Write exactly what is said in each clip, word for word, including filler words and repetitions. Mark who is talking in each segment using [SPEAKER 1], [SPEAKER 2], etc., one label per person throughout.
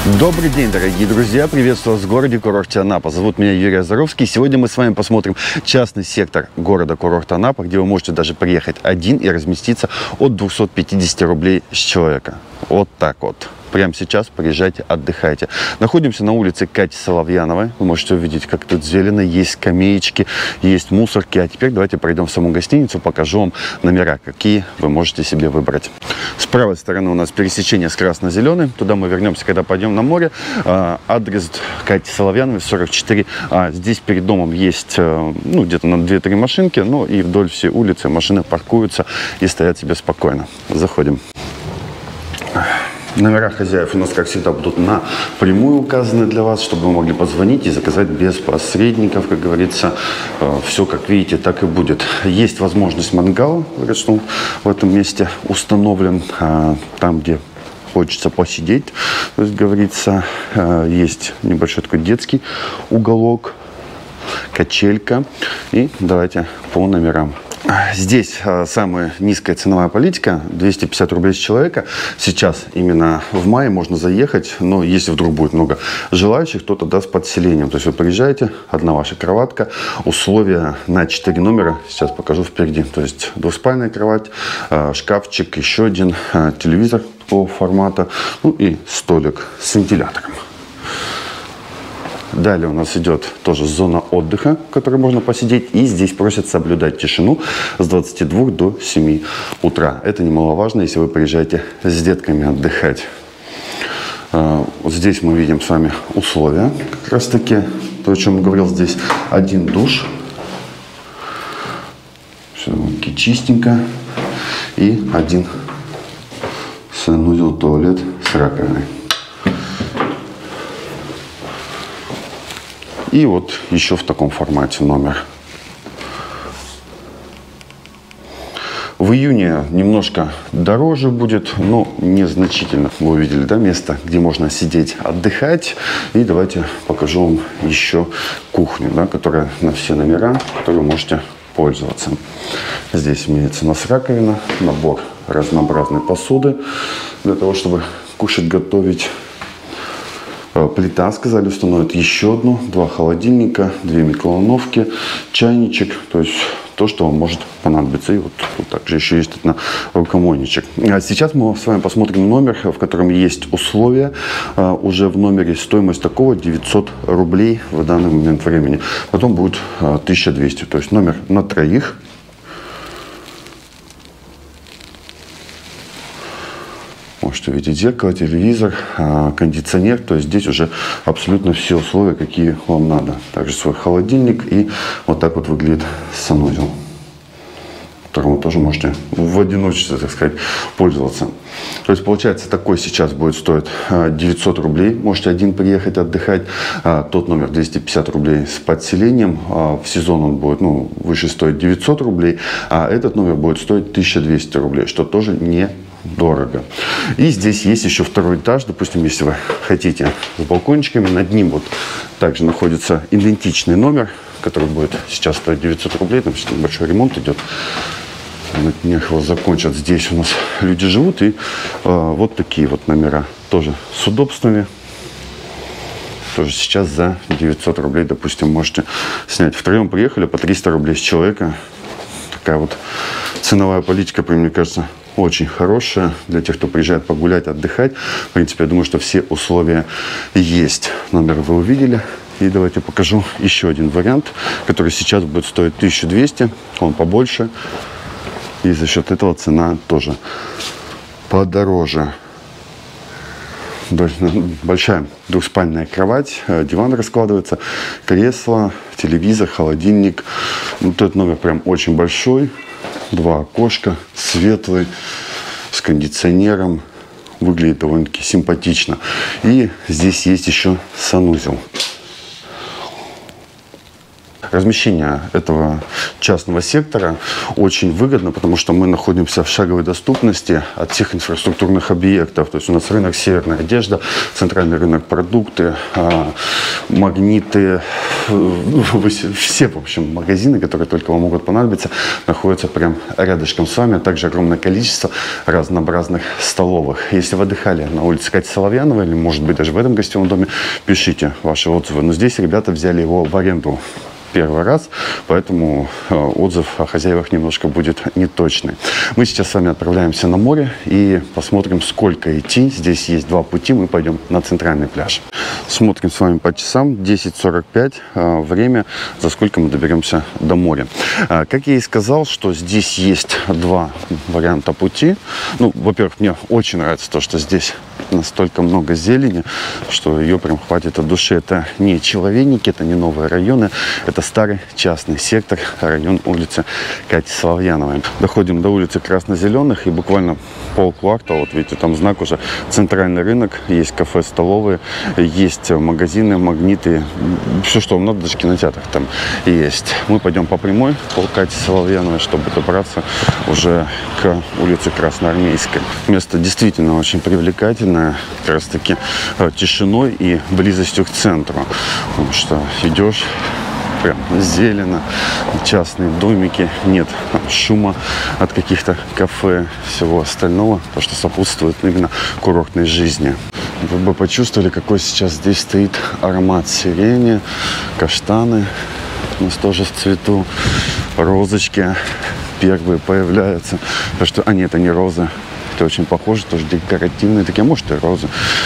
[SPEAKER 1] Добрый день, дорогие друзья! Приветствую вас в городе-курорте Анапа. Зовут меня Юрий Озоровский. Сегодня мы с вами посмотрим частный сектор города-курорта Анапа, где вы можете даже приехать один и разместиться от двухсот пятидесяти рублей с человека. Вот так вот. Прямо сейчас приезжайте, отдыхайте. Находимся на улице Кати Соловьяновой. Вы можете увидеть, как тут зелено, есть скамеечки, есть мусорки. А теперь давайте пройдем в саму гостиницу, покажу вам номера, какие вы можете себе выбрать. С правой стороны у нас пересечение с красно-зеленой. Туда мы вернемся, когда пойдем на море. Адрес Кати Соловьяновой, сорок четыре. А здесь перед домом есть ну, где-то на две-три машинки. Ну и вдоль всей улицы машины паркуются и стоят себе спокойно. Заходим. Номера хозяев у нас, как всегда, будут напрямую указаны для вас, чтобы вы могли позвонить и заказать без посредников, как говорится. Все, как видите, так и будет. Есть возможность мангала, говорят, что в этом месте установлен, там, где хочется посидеть. То есть, говорится, есть небольшой такой детский уголок, качелька. И давайте по номерам. Здесь а, самая низкая ценовая политика, двести пятьдесят рублей с человека. Сейчас, именно в мае, можно заехать, но если вдруг будет много желающих, то тогда с подселением. То есть вы приезжаете, одна ваша кроватка, условия на четыре номера, сейчас покажу впереди. То есть двуспальная кровать, а, шкафчик, еще один, а, телевизор такого формата, ну и столик с вентилятором. Далее у нас идет тоже зона отдыха, в которой можно посидеть. И здесь просят соблюдать тишину с двадцати двух до семи утра. Это немаловажно, если вы приезжаете с детками отдыхать. Вот здесь мы видим с вами условия. Как раз таки, то, о чем я говорил, здесь один душ. Все чистенько. И один санузел, туалет с раковиной. И вот еще в таком формате номер. В июне немножко дороже будет, но незначительно. Вы увидели, да, место, где можно сидеть, отдыхать. И давайте покажу вам еще кухню, да, которая на все номера, которой вы можете пользоваться. Здесь имеется у нас раковина, набор разнообразной посуды для того, чтобы кушать, готовить. Плита, сказали, установят еще одну, два холодильника, две микроволновки, чайничек, то есть то, что вам может понадобиться. И вот тут также еще есть на рукомойничек. А сейчас мы с вами посмотрим номер, в котором есть условия. Уже в номере стоимость такого девятьсот рублей в данный момент времени. Потом будет тысяча двести, то есть номер на троих. Можете видеть зеркало, телевизор, кондиционер. То есть здесь уже абсолютно все условия, какие вам надо. Также свой холодильник. И вот так вот выглядит санузел, которым вы тоже можете в одиночестве, так сказать, пользоваться. То есть получается, такой сейчас будет стоить девятьсот рублей. Можете один приехать отдыхать. Тот номер двести пятьдесят рублей с подселением. В сезон он будет, ну, выше стоить девятьсот рублей. А этот номер будет стоить тысяча двести рублей, что тоже не дорого. И здесь есть еще второй этаж. Допустим, если вы хотите с балкончиками, над ним вот также находится идентичный номер, который будет сейчас стоить девятьсот рублей. Там сейчас небольшой ремонт идет. На днях его закончат. Здесь у нас люди живут. И э, вот такие вот номера. Тоже с удобствами. Тоже сейчас за девятьсот рублей, допустим, можете снять. Втроем приехали по триста рублей с человека. Такая вот ценовая политика, мне кажется, очень хорошая для тех, кто приезжает погулять, отдыхать. В принципе, я думаю, что все условия есть. Номер вы увидели. И давайте покажу еще один вариант, который сейчас будет стоить тысячу двести. Он побольше. И за счет этого цена тоже подороже. Большая двухспальная кровать, диван раскладывается, кресло, телевизор, холодильник. Вот этот номер прям очень большой. Два окошка, светлый, с кондиционером. Выглядит довольно-таки симпатично. И здесь есть еще санузел. размещение этого частного сектора очень выгодно, потому что мы находимся в шаговой доступности от всех инфраструктурных объектов. То есть у нас рынок «Северная одежда», центральный рынок продукты, магниты, все, в общем, магазины, которые только вам могут понадобиться, находятся прям рядышком с вами. А также огромное количество разнообразных столовых. Если вы отдыхали на улице Кати Соловьяновой, или, может быть, даже в этом гостевом доме, пишите ваши отзывы. Но здесь ребята взяли его в аренду первый раз, поэтому э, отзыв о хозяевах немножко будет неточный. Мы сейчас с вами отправляемся на море и посмотрим, сколько идти. Здесь есть два пути, мы пойдем на центральный пляж. Смотрим с вами по часам, десять сорок пять э, время, за сколько мы доберемся до моря. Э, как я и сказал, что здесь есть два варианта пути. Ну, во-первых, мне очень нравится то, что здесь настолько много зелени, что ее прям хватит от души. Это не Человейники, это не новые районы, это старый частный сектор, район улицы Кати Соловьяновой. Доходим до улицы Красно-Зеленых и буквально полквартала, вот видите, там знак уже центральный рынок, есть кафе, столовые, есть магазины, магниты, все, что вам надо, даже кинотеатр там есть. Мы пойдем по прямой, по Кати Соловьяновой, чтобы добраться уже к улице Красноармейской. Место действительно очень привлекательное, как раз таки тишиной и близостью к центру, потому что идешь, прям зелено, частные домики, нет там шума от каких-то кафе, всего остального, то, что сопутствует именно курортной жизни. Вы бы почувствовали, какой сейчас здесь стоит аромат сирени, каштаны у нас тоже в цвету, розочки первые появляются. То, что, а нет, это не розы. Это очень похоже, тоже декоративные такие, может и розы.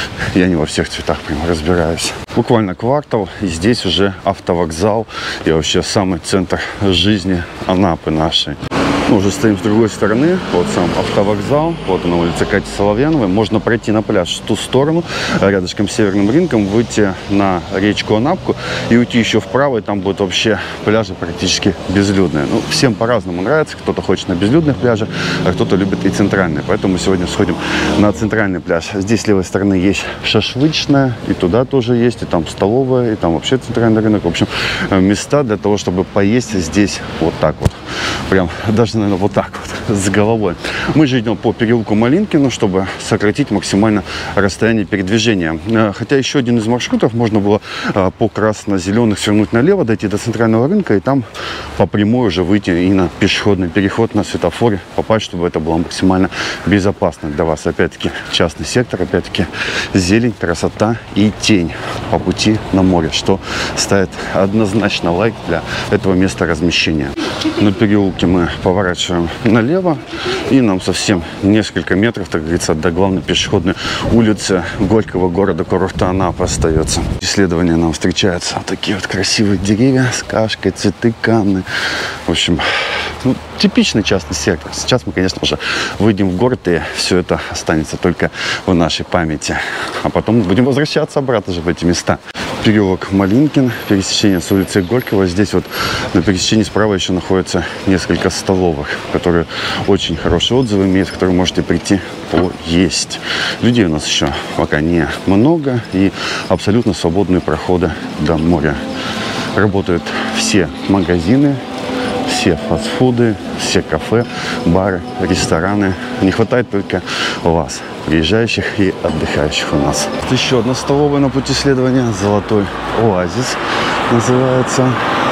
[SPEAKER 1] Я не во всех цветах прям разбираюсь. Буквально квартал, и здесь уже автовокзал и вообще самый центр жизни Анапы нашей. Мы уже стоим с другой стороны, вот сам автовокзал, вот на улице Кати Соловьяновой. Можно пройти на пляж в ту сторону, рядышком с Северным рынком, выйти на речку Анапку и уйти еще вправо, и там будут вообще пляжи практически безлюдные. Ну, всем по-разному нравится, кто-то хочет на безлюдных пляжах, а кто-то любит и центральные. Поэтому мы сегодня сходим на центральный пляж. Здесь с левой стороны есть шашлычная, и туда тоже есть, и там столовая, и там вообще центральный рынок. В общем, места для того, чтобы поесть здесь вот так вот. Прям даже, наверное, вот так вот, с головой. Мы же идем по переулку Малинкину, чтобы сократить максимально расстояние передвижения. Хотя еще один из маршрутов можно было по красно-зеленых свернуть налево, дойти до центрального рынка и там по прямой уже выйти и на пешеходный переход на светофоре попасть, чтобы это было максимально безопасно для вас. Опять-таки частный сектор, опять-таки зелень, красота и тень по пути на море, что ставит однозначно лайк для этого места размещения. На переулке мы поворачиваем налево, и нам совсем несколько метров, так говорится, до главной пешеходной улицы Горького города-курорта Анапа остается. Исследование нам встречаются вот такие вот красивые деревья с кашкой, цветы, канны. В общем, ну, типичный частный сектор. Сейчас мы, конечно, уже выйдем в город, и все это останется только в нашей памяти. А потом будем возвращаться обратно же в эти места. Переулок Малинкин, пересечение с улицей Горького. Здесь вот на пересечении справа еще находится несколько столовых, которые очень хорошие отзывы имеют, в которые можете прийти поесть. Людей у нас еще пока не много, и абсолютно свободные проходы до моря. Работают все магазины, все фастфуды, все кафе, бары, рестораны. Не хватает только вас, приезжающих и отдыхающих у нас. Еще одна столовая на пути следования, Золотой Оазис называется.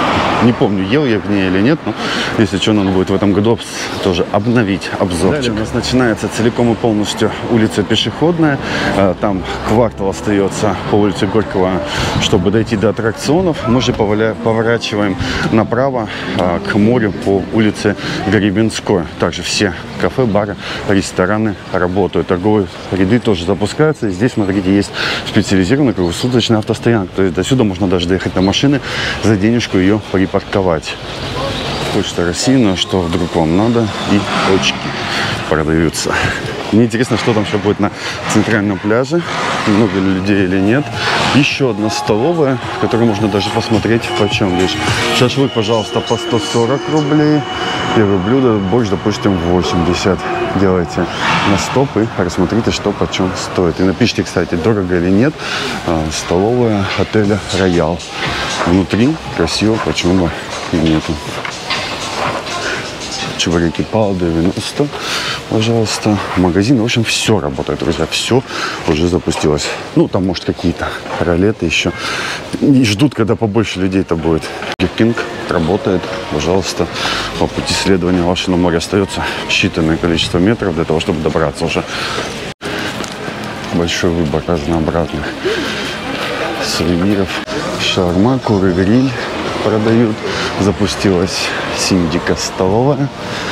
[SPEAKER 1] Не помню, ел я в ней или нет, но если что, надо будет в этом году тоже обновить обзорчик. Далее у нас начинается целиком и полностью улица Пешеходная. Там квартал остается по улице Горького, чтобы дойти до аттракционов. Мы же поворачиваем направо к морю по улице Гребенской. Также все кафе, бары, рестораны работают. Торговые ряды тоже запускаются. Здесь, смотрите, есть специализированная круглосуточная автостоянка. То есть до сюда можно даже доехать на машины, за денежку ее припарковать. Почта России, но что вдруг вам надо, и очки продаются. Мне интересно, что там еще будет на центральном пляже, много ли людей или нет. Еще одна столовая, в которой можно даже посмотреть, почем здесь. Шашлык, пожалуйста, по сто сорок рублей. Первое блюдо, борщ, допустим, восемьдесят. Делайте на стоп и рассмотрите, что почем стоит. И напишите, кстати, дорого или нет. Столовая отеля «Роял». Внутри красиво, почему бы и нету. Чебуреки по девяносто, пожалуйста. Магазин, в общем, все работает, друзья. Все уже запустилось. Ну, там, может, какие-то ролеты еще. И ждут, когда побольше людей-то будет. Кинг работает, пожалуйста. По пути следования ваше на море остается считанное количество метров для того, чтобы добраться уже. Большой выбор разнообразных сувениров. Шаурма, куры, гриль продают. Запустилась Синдика столовая.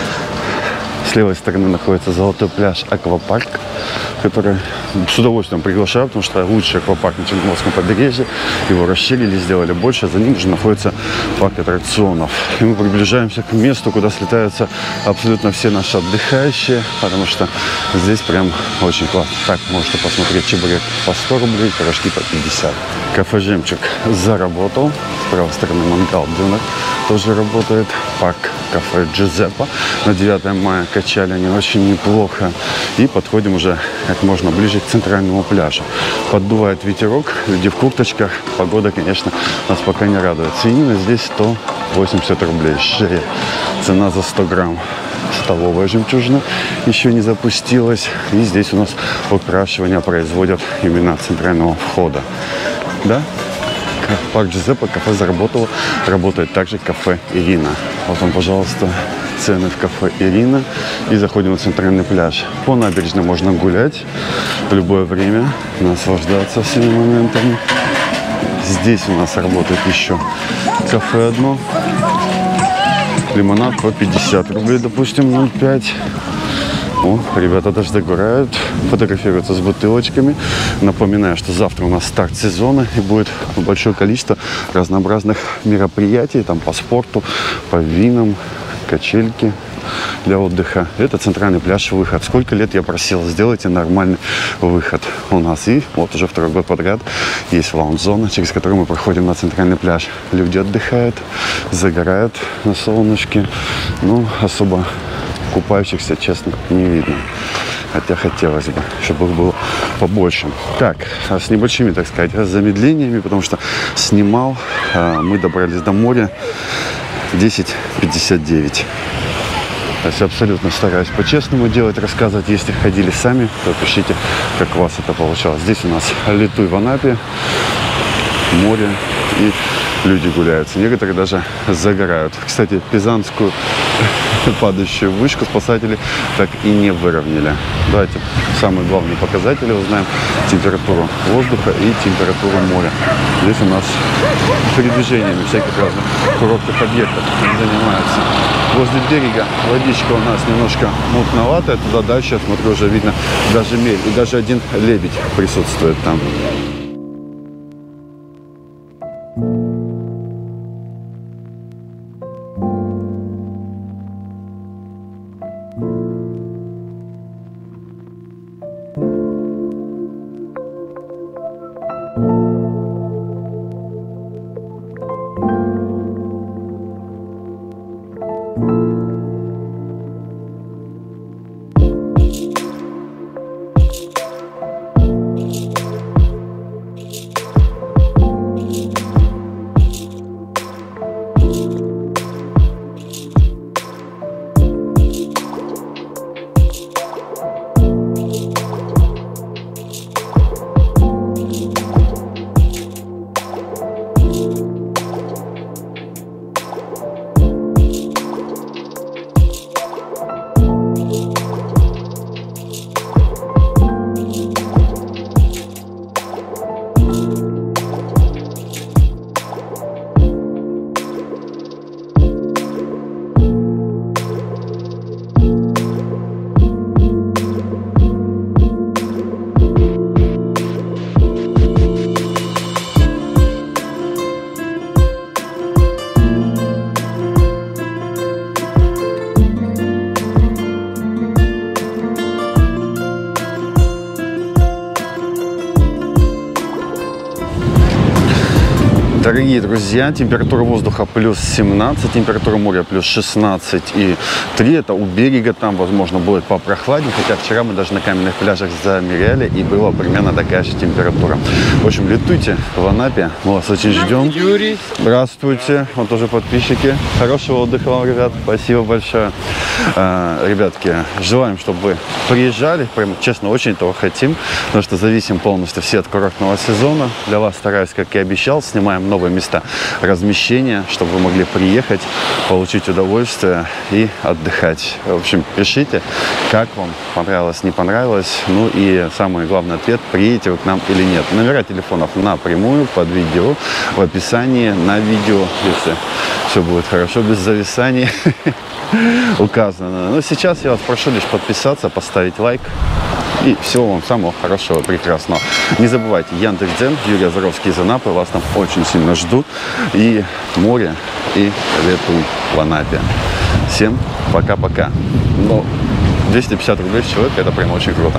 [SPEAKER 1] С левой стороны находится золотой пляж «Аквапарк», который с удовольствием приглашаю, потому что лучший аквапарк на Черноморском побережье. Его расширили, сделали больше. За ним же находится парк аттракционов. И мы приближаемся к месту, куда слетаются абсолютно все наши отдыхающие, потому что здесь прям очень классно. Так, можете посмотреть чебурек по сто рублей, пирожки по пятьдесят. Кафе «Жемчуг» заработал. С правой стороны мангал «Дюнер» тоже работает. Парк кафе «Джузеппе». На девятое мая качали они очень неплохо. И подходим уже как можно ближе к центральному пляжу. Поддувает ветерок, люди в курточках. Погода, конечно, нас пока не радует. Свинина здесь сто восемьдесят рублей. Шея. Цена за сто грамм. Столовая «Жемчужина» еще не запустилась. И здесь у нас окрашивание производят именно центрального входа. Да? Парк Джузеппе, кафе заработало. Работает также кафе «Ирина». Вот он, пожалуйста, цены в кафе «Ирина». И заходим на центральный пляж. По набережной можно гулять в любое время, наслаждаться всеми моментами. Здесь у нас работает еще кафе одно. Лимонад по пятьдесят рублей, допустим, ноль пять. О, ребята даже загорают, фотографируются с бутылочками. Напоминаю, что завтра у нас старт сезона и будет большое количество разнообразных мероприятий там по спорту, по винам, качельки для отдыха. Это центральный пляж «Выход». Сколько лет я просил, сделайте нормальный выход у нас. И вот уже второй год подряд есть лаунж-зона, через которую мы проходим на центральный пляж. Люди отдыхают, загорают на солнышке. Ну, особо купающихся, честно, не видно. Хотя хотелось бы, чтобы их было побольше. Так, с небольшими, так сказать, замедлениями, потому что снимал. Мы добрались до моря десять пятьдесят девять. То есть абсолютно стараюсь по-честному делать, рассказывать. Если ходили сами, то пишите, как у вас это получалось. Здесь у нас Литуй в Анапе, море и люди гуляются. Некоторые даже загорают. Кстати, Пизанскую падающую вышку спасатели так и не выровняли. Давайте самые главные показатели узнаем. Температуру воздуха и температуру моря. Здесь у нас передвижениями всяких разных курортных объектов занимаются. Возле берега водичка у нас немножко мутноватая. Туда дальше, я смотрю, уже видно даже мель. И даже один лебедь присутствует там. Дорогие друзья, температура воздуха плюс семнадцать, температура моря плюс шестнадцать и три. Это у берега, там, возможно, будет попрохладнее. Хотя вчера мы даже на каменных пляжах замеряли, и была примерно такая же температура. В общем, летуйте в Анапе. Мы вас очень ждем.
[SPEAKER 2] Юрий.
[SPEAKER 1] Здравствуйте. Вот тоже подписчики. Хорошего отдыха вам, ребят. Спасибо большое. А, ребятки, желаем, чтобы вы приезжали. Прям, честно, очень этого хотим. Потому что зависим полностью все от курортного сезона. Для вас стараюсь, как и обещал. Снимаем новые места размещения, чтобы вы могли приехать, получить удовольствие и отдыхать. В общем, пишите, как вам, понравилось, не понравилось. Ну и самый главный ответ, приедете вы к нам или нет. Номера телефонов напрямую под видео, в описании на видео, если все будет хорошо, без зависаний, указано. Но сейчас я вас прошу лишь подписаться, поставить лайк. И всего вам самого хорошего, прекрасного. Не забывайте, Яндекс.Дзен, Юрий Азаровский из Анапы. Вас там очень сильно ждут. И море, и летуй в Анапе. Всем пока-пока. Но двести пятьдесят рублей с человека, это прям очень круто.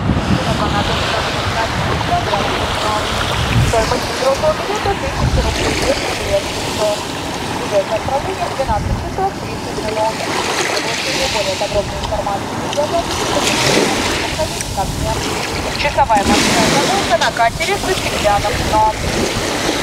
[SPEAKER 3] Часовая морская прогулка на катере с Сицилианом.